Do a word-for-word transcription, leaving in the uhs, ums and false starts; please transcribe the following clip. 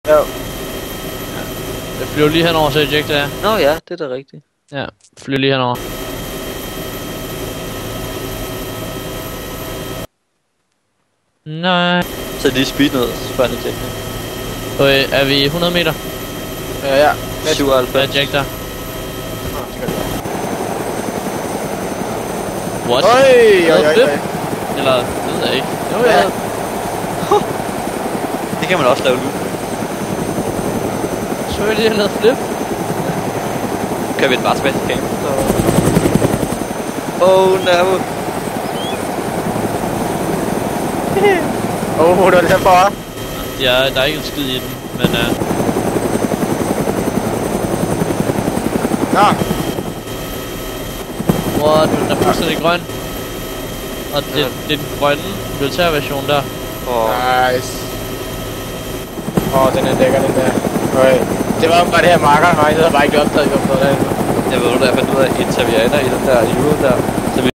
Jo. Jeg flyver lige henover, så ejecter jeg. Nå ja, det er da rigtigt. Ja, flyver lige henover. Nej. Så lige speed ned, så spørger jeg ejector. Okay, er vi hundrede meter? Ja, ja. syvoghalvfems. Ejector. Nå, det kan du. What? Øj, øj, øj, øj. Eller, det ved jeg ikke. Jo, Ja. ja. Det kan man også lave nu. Så vil jeg lave flip. Kan vi bare tilbage til camp? Oh no. Åh, oh, det var lidt for. Ja, der er ikke en skid i den, men uh... Nå. What? Den er fuldstændig grøn. Og det, det er den grønne militærversion der. Oh. Nice. Åh, oh, den er lækker, den der. Okay. Det var jo bare det her marker, jeg havde bare ikke opdaget, at jeg var på det. Jeg ved, du der fandt ud af, at vi er i den der Euro der.